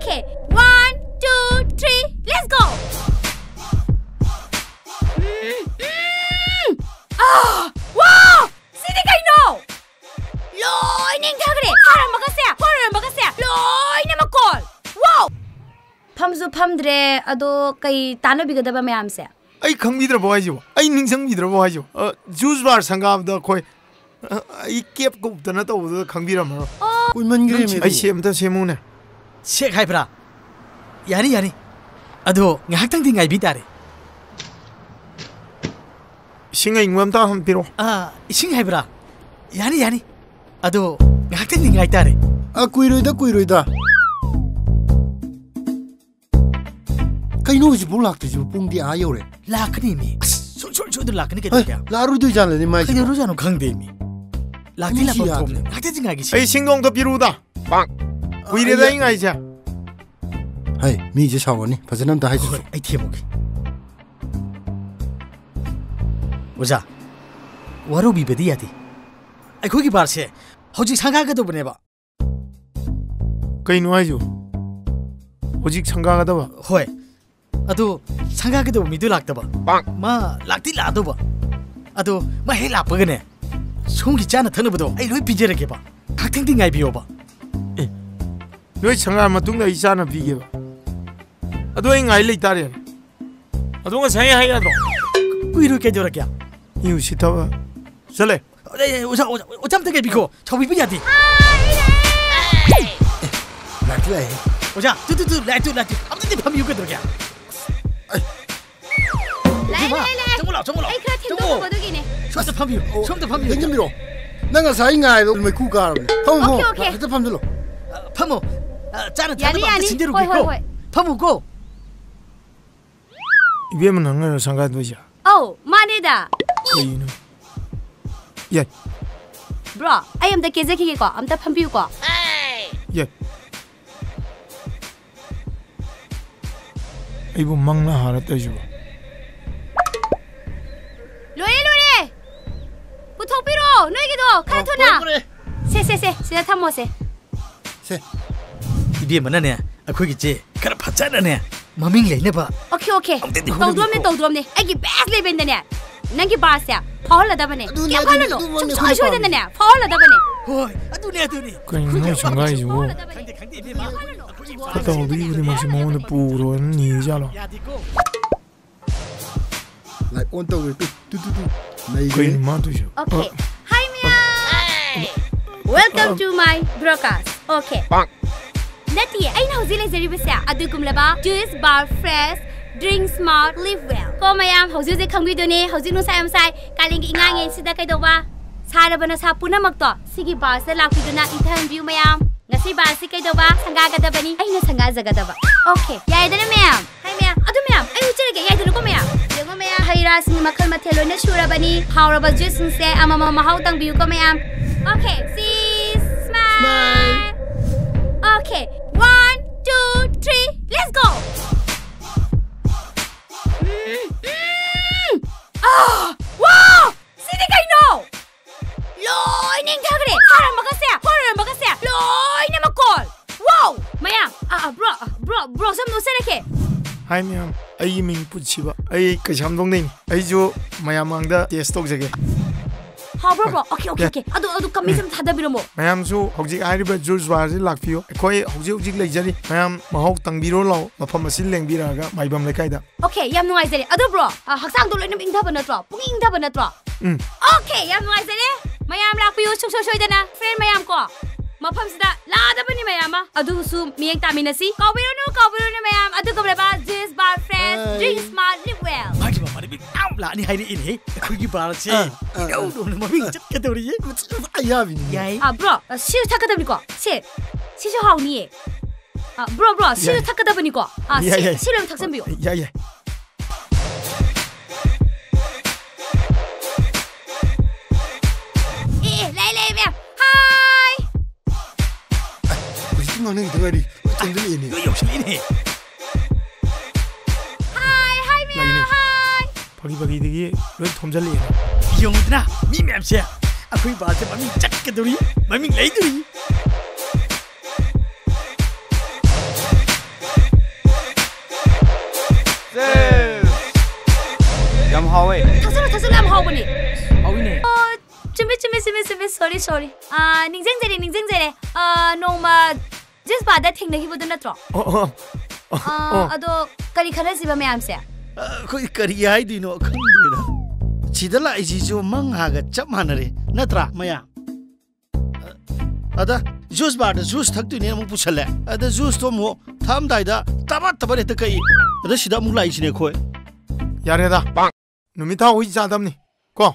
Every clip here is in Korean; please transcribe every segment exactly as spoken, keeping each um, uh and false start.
Okay, one, two, three, let's go. Mm, mm. Ah, wow! Sini kayo. Loy ning thagre. Haram magasya. Horror magasya. Loy na makol. Wow! 팜수 팜드레 아도 kay tano bigadaba mayam se. Ay khangmidra boyjo. Ay ningsangmidra boyjo. Juice bar sangabda koi ay kep ko dana to khangbiram ro. Oi mangre me. Ay semta semune. Sek haibra. Yani yani. Ado ngahaktang dingai bitare. Singa ingwam ta ham piro. Ah, sing haibra. Yani yani. Ado ngahaktang dingai tare. Ah kuiroida kuiroida. Kaino ji bung lakte ji bung di ayo re. Lakni mi. So so so de lakni ke kya. Laru du jan le mai. Ke ru janu khangde mi. Lakni la pom ne. Ngahte jingai gi. Ay singong to piruda. Bang. Kuireda ingai ja. Hai mi ji sawani. Fajanam ta hai ji. Ai themo gi. Oja. Waru bi bedi yati. Ai khoi gi bar se. Hoji sanga ga do bne ba. Kaino ayo. Hojik sanga ga da ba. Hoi. Ado sanga ga do mi do lakta ba. Bang. Ma lakti la do ba. Ado ma he la pa ga ne. Song gi chana thana ba do. Ai loi pijere ke ba. Khakthing ding ai bi ba. Eh. Loi sanga ma tung da isana bi ge ba. Ado ai ngai le tare. Ado nga sai hai ga do. Kuiro ke jora kya. Iu sitawa. Sale. 오자 오자 오잠 되게 비고 저 비비야디 라클레 오자 두두두 라이트 라이트 아무튼 밤이 요게 들어가 라이라이라 정몰라 정몰라 에이 그래 팀도 보도기네 처음부터 밤이 처음부터 밤이 땡겨 밀어 내가 사인가에 너 왜 쿠가 펌 오케이 오케이 그때 펌 들어 팜모 짜는 야니 야니 진대로 호이 호이 비고 호이 팜모고 이베면 안 상가 도자. Oh 마네다 Kaino. Yeah. Bro, I am the kezeki ko. Am ta phampiu ko. Yeah. Ibu mangna harat ajo. Loye loye. Puthopiro, noigido. Karathona. Se se se, sida thammo se. 세 이비에 만나네 아코기 제 카라 파자나네 마밍 레네바 Okay okay. Tawdrom ne tawdrom ne. Ai ki best le ben ne. Nangi basya. Phol la da bane. Kya phol lo? Chum choi choi da ne. Phol la da bane. 호이 아두네 아두니 Kaino sanga ajo. 강대 강대 이비에 마 Kata ubi ubi maximo de puro ni jalo. 야디고 lại ôn tàu rồi tu tu tu này Kaino ma to jo. Okay. Hi Mia. Welcome to my broadcast. Okay. Bang. Nati, ai na hozile zeri besya. Adu kumlaba. Juice bar fresh. Drink smart, live well. Ko mayam hozil je khangbi done, hozil no sayam sai. Kaling ingang en sida kai doba. Sara bana sa puna makto. Sigi bar sa lakpi dona ithan view mayam. Ngasi bar si kai doba sanga ga dabani. Ai na sanga zaga daba. Okay. Yai dana mayam. Hi mayam. Adu mayam. Ai uchere ge yai dana ko mayam. Yengo mayam. Haira sing makhal mathelo na shura bani. Hauraba juice sing se amama mahau tang view ko mayam. Okay. See smile. Smile. Okay. One, two, three. Let's go. Ah! Wow! Sini kayo! Loy ning thagre. Haram magasya. Horror magasya. Loy na makol. Wow! Mayam. Ah bro, bro, bro sam no sereke. Hai ma'am. Ai ming puchiba. Ai kasham dong nei. Ai jo mayam angda test tok jage. Ha bro bro. Okay okay okay. Adu adu kami sam thada biromo. Mayam su hojik airiba juice bar ji lakpio. Koi hojik hojik leijari. Mayam mahok tangbiro law. Mafam asil lengbiraga maibam lekai da. Okay, yam nungai zare. Adu bro. Haksang do loinam ingthaba natro. Pung ingthaba natro. Um. Okay, yam nungai zare. Mayam lakpiyo chuk chuk soidana. Friend mayam ko. Mafam sida ladabani mayama. Adu su miyeng taminasi. Kawbiro no kawbiro no mayam. Adu kablaba juice bar fresh. Drink smart, live well. 마기 봐 말이 아우 라니 하이리 이네 거기 봐라지 야우 너 마밍 chất 더리 아야 비니 야이 아 bro, 시우 탁하다 보니까 시 시주 하오니. 아 bro bro, 시우 탁하다 보니까 아 야, 야. 시 시름 탁선비요. Yeah yeah. 예, 라이라이 뱀. 하이. 우리 팀만은 대가리 땡들이네 이거 역시 이네 하이 하이 뱀. 하이. Pagi pagi degi loi thomjali. 이용드나 미미암시야 아 거기 봐한테 마밍 chất 더리 마밍 레이더리 하웨. 탁슬로 탁슬로 ꯌꯥꯝ ꯍꯥꯎꯕꯅꯤ. 하위네. 어, 준비 준비 준비 준비 sorry sorry. 아, 닝생제리 닝생제리. 아, 노마 just 바다 탱내기보다 낫죠. 어어 아, 아도 까리 카라시바 매암세. 거기 거리 하이디노 칸디라 지들라 이지조 망하가 짭하나래 나트라 마야 아다 주스 바다 주스 탁두니 뭐 부찰래 아다 주스 또뭐 탐다이다 따바따바레 뜨까이 아다 시다 물라 이시네 코에 야래다 놈이 다 오이 자담니 거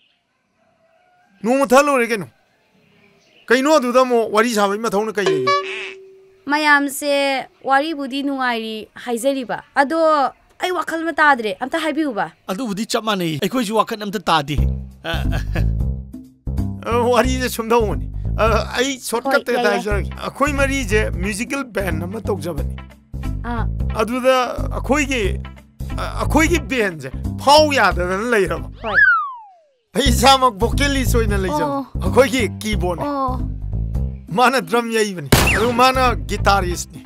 노무 탈로레게노 그이노 두다 뭐 와리 잡아 임마 더우는 까이 매암세 와리부디 누가이리 하이제리바. 아도 아이 와칼 마타드레 암타 하이비우바. 아두부디 짭마네 아이코이 주와칸 남다 따디 어 와리 이제 좀 더우니 어 아이 숏컷 때 다이저 거의 말이 이제 뮤지컬 밴드 한번 떡잡으니 아, 아두다 거이게 거이게 밴드 파우야다는 레이러 호이. 이 사막 보컬리 소이는 레이저 거이게 키보드 어. 마나 드럼 야이브니 그리고 마나 기타리스트니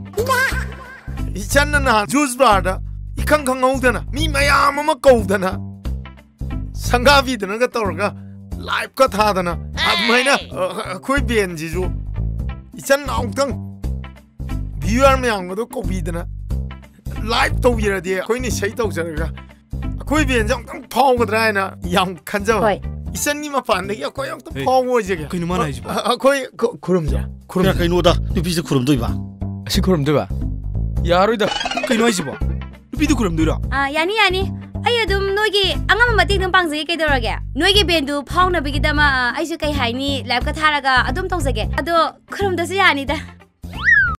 이찬나 주스 바다 이캉캉 오드나 미 마야마 마 거우드나 상가비드나 가 떠르가 라이브 가 타드나 아마이나 코이 벤지주 이찬 나우탕 비유얼 메앙도 코비드나 라이브 토비라디 코이니 쉐이 토저가 코이 벤지 엉탕 파우드라이나 양 칸자 호이. 이찬니 마 판데기 코이 엉탕 파우어지게 그이 누만 하이지 봐. 아 코이 그럼자 그럼 그이노다 누비스 구름도 이봐 시 그럼 돼봐. 야로이다. 그이 누하이지 봐. 비도 그럼 되라. 아, 야니 야니. 아이 ꯑꯗꯨꯝ ꯅꯣꯏꯒꯤ ꯑꯉꯝ ꯃꯇꯦꯡ ꯑꯗꯨꯝ ꯄꯥꯡꯖꯒꯦ ꯀꯩꯗꯧꯔꯒꯦ ꯅꯣꯏꯒꯤ ꯕꯦꯟꯗꯨ ꯐꯥꯎꯅꯕꯒꯤꯗꯃꯛ ꯑꯩꯁꯨ ꯀꯩ ꯍꯥꯏꯅꯤ ꯂꯥꯏꯚꯀ ꯊꯥꯔꯒ ꯑꯗꯨꯝ ꯇꯧꯖꯒꯦ ꯑꯗꯣ ꯈꯨꯔꯨꯝꯗꯁꯨ ꯌꯥꯅꯤꯗ